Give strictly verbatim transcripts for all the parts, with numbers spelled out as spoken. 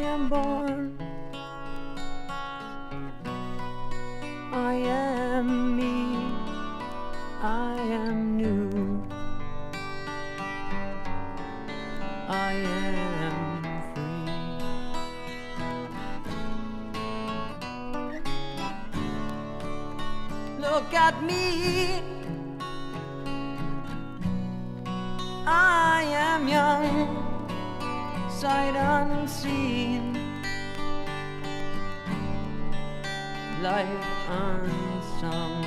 am born. I am me, I am new, I am free. Look at me, I am young, sight unseen, life unsung.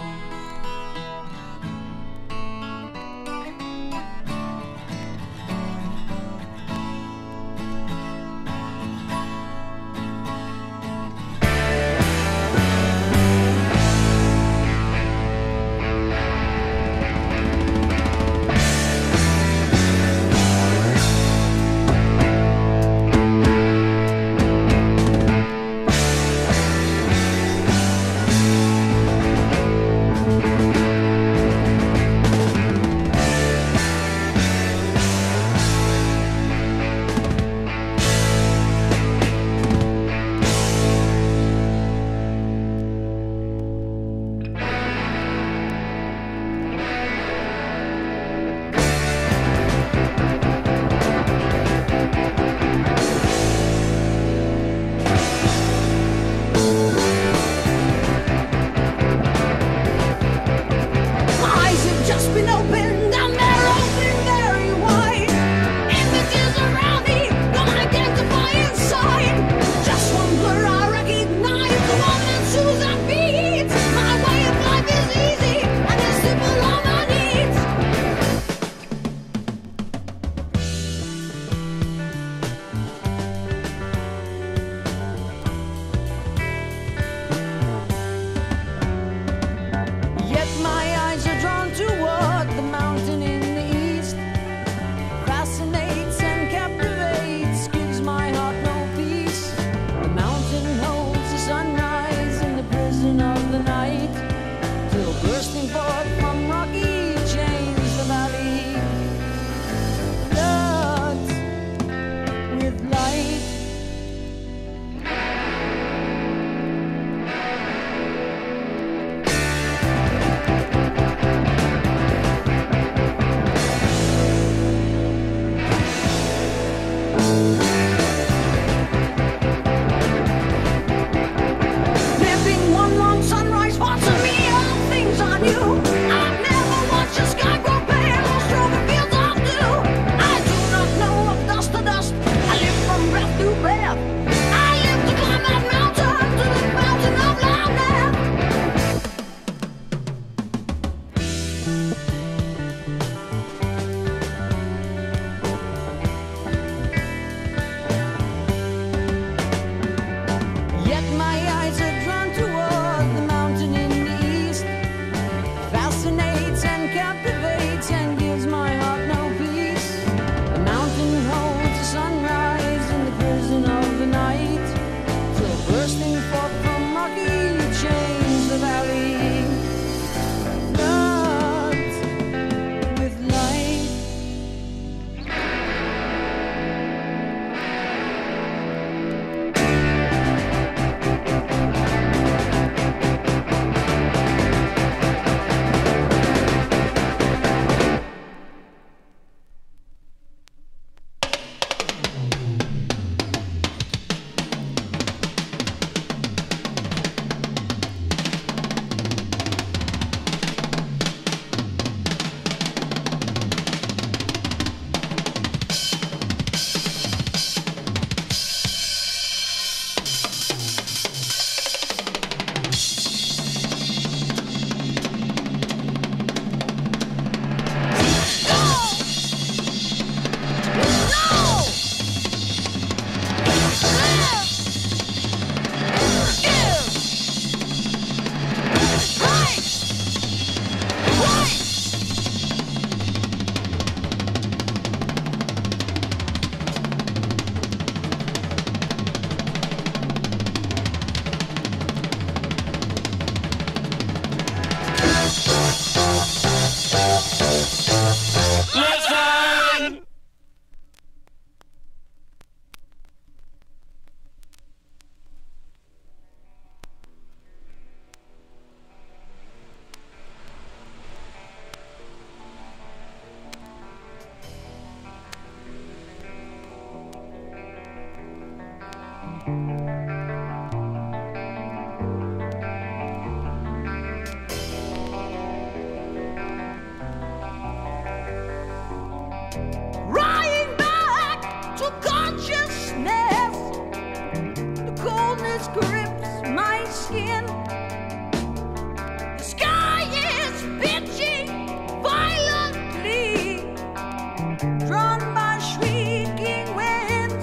Rying back to consciousness. The coldness grips my skin. The sky is pitching violently, drawn by shrieking winds.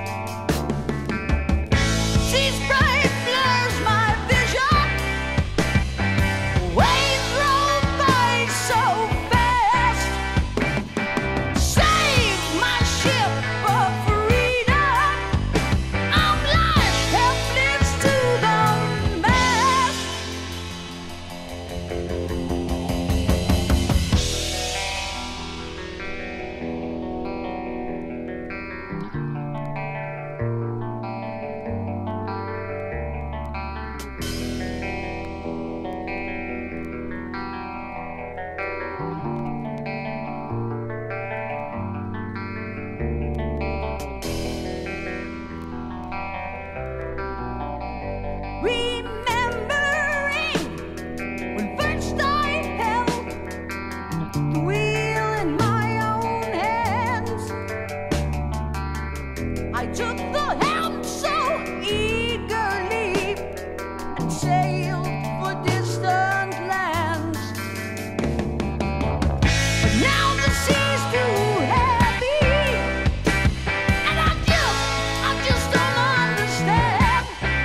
Sea spray blurs my vision. Waves roll by so fast. Save my ship of freedom. I'm lashed helpless to the mast. Remembering when first I held the wheel in my own hands, I took the helm so eagerly and sailed for distant lands. But now the sea's too heavy, and I just, I just don't understand.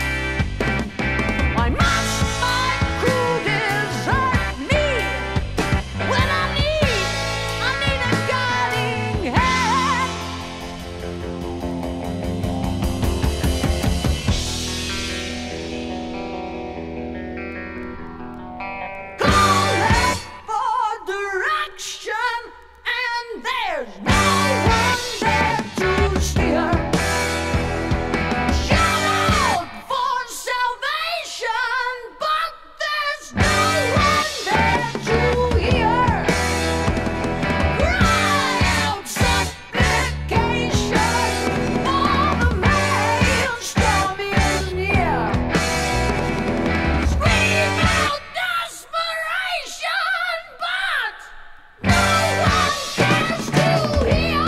Why must my crew desert me when I need, I need a guiding hand? Call out for direction, and there's no one there to steer. Shout out for salvation, but there's no one there to hear. Cry out supplication, for the maelstrom is near. Scream out desperation, but no one cares to hear.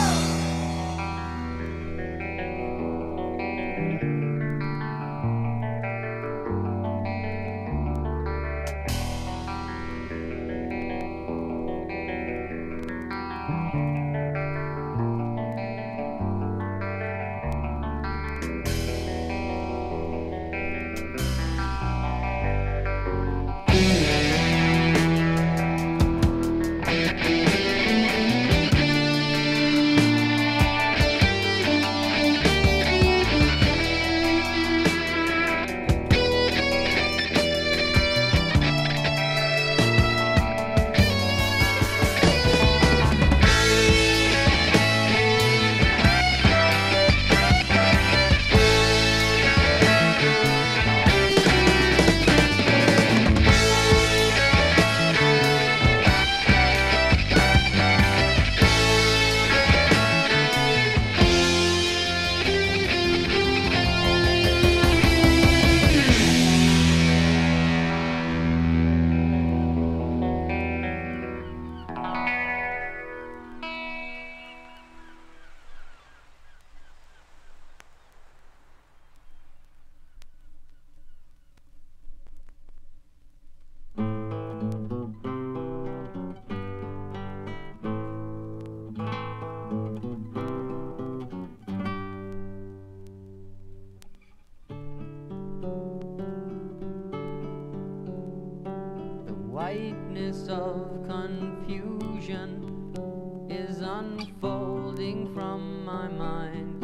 The whiteness of confusion is unfolding from my mind.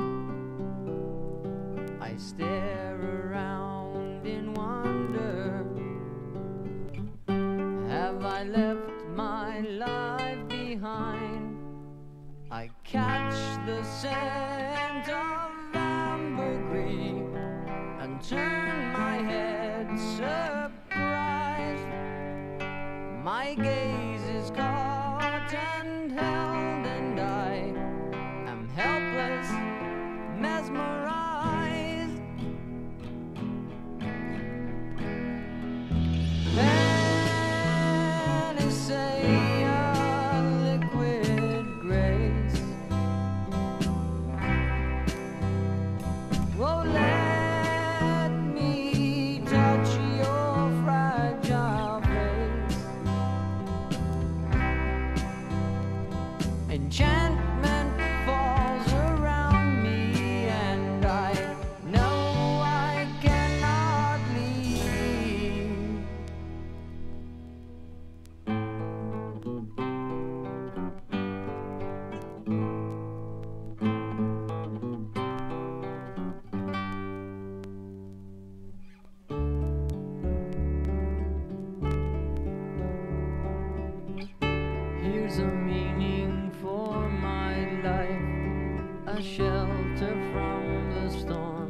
I stare around in wonder. Have I left my life behind? I catch the scent of ambergris and turn my head surprised. My gaze is caught and held, and I am helpless, mesmerized. Panacea, liquid gray. Enchantment falls around me, and I know I cannot leave. Here's a meaning for my life, a shelter from the storm.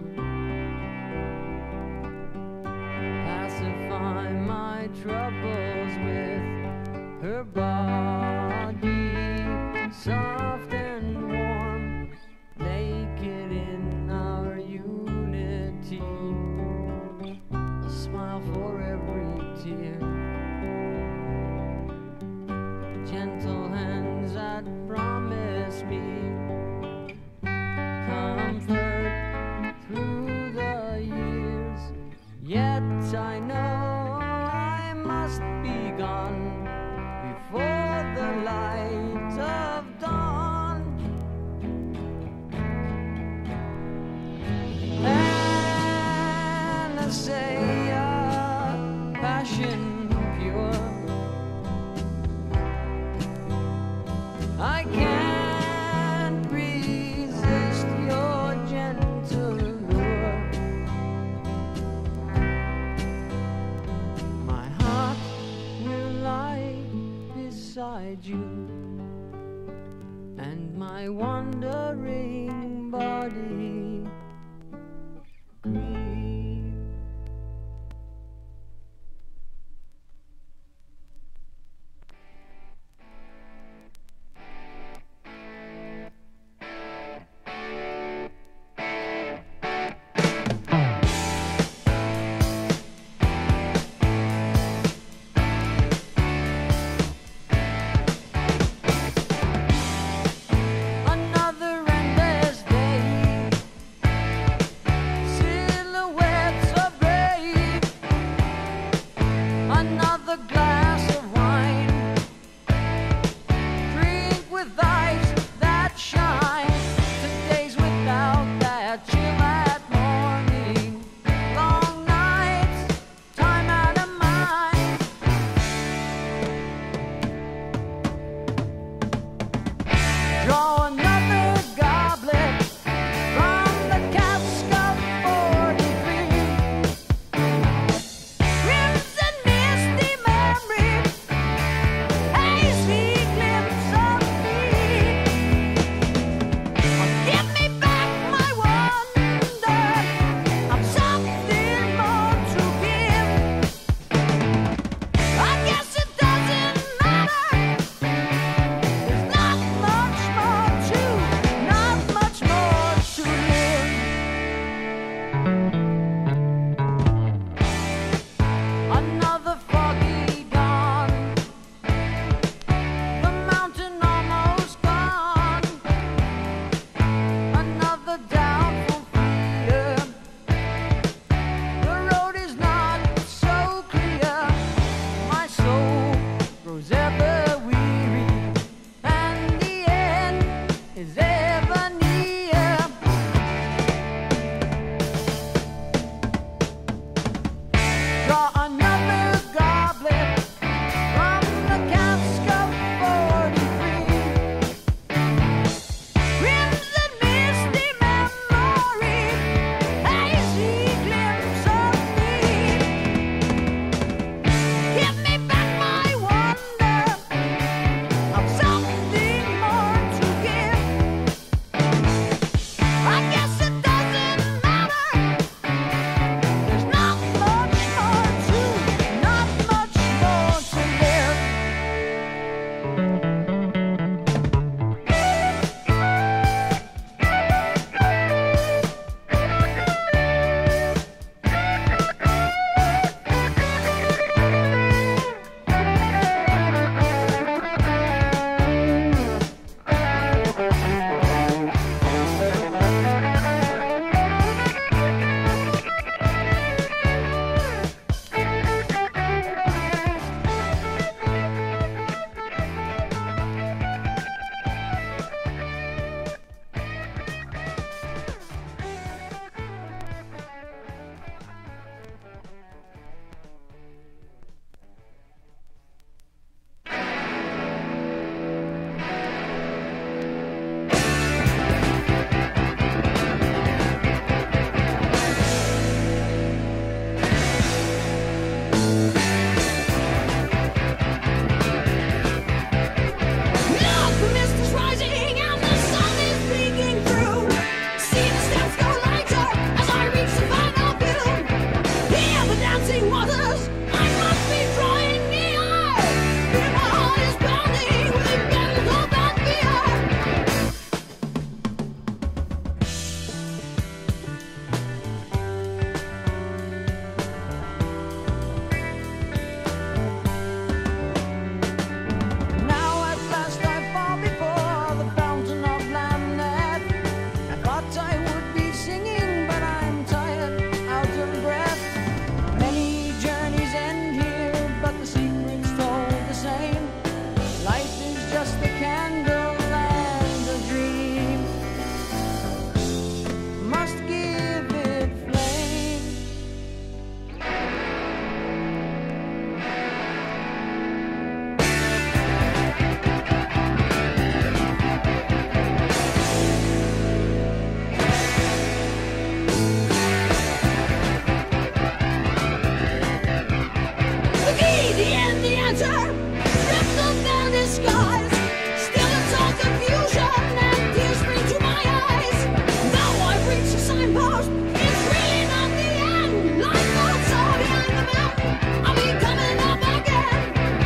Pacify my troubles with her body, soft and warm, naked in our unity, a smile for every tear. Gentle hands that promise me comfort through the years. Yet I know I must be gone before the light of dawn. Anastasia, passion pure, I can't resist your gentle lure. My heart will lie beside you, and my wandering body grieve. Another endless day disguise. Still it's all confusion and tears spring to my eyes. Now I've reached a signpost. It's really not the end. Like thoughts are behind the map. I'll be coming up again.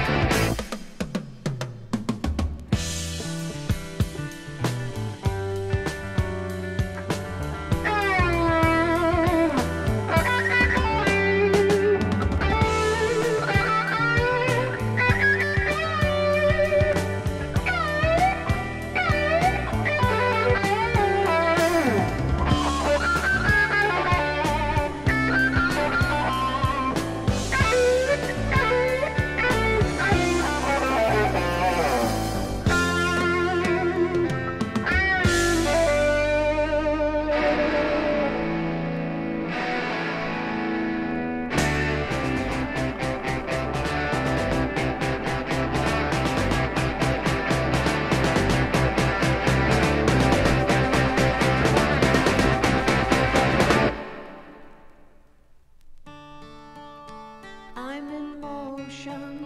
I'm in motion.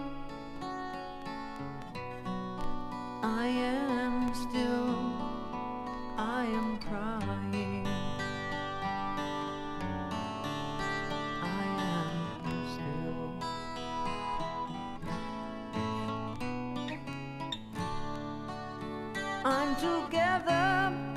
I am still. I am crying. I am still. I'm together.